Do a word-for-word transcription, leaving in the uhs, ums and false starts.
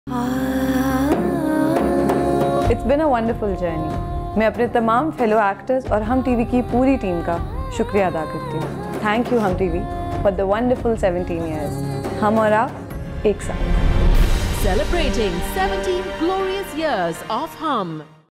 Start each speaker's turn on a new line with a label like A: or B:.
A: It's been a wonderful journey. मैं अपने तमाम फेलो एक्टर्स और हम टीवी की पूरी टीम का शुक्रिया अदा करती हूँ। Thank you Hum TV for the wonderful seventeen years. हम और आप एक साथ।
B: Celebrating seventeen glorious years of Hum.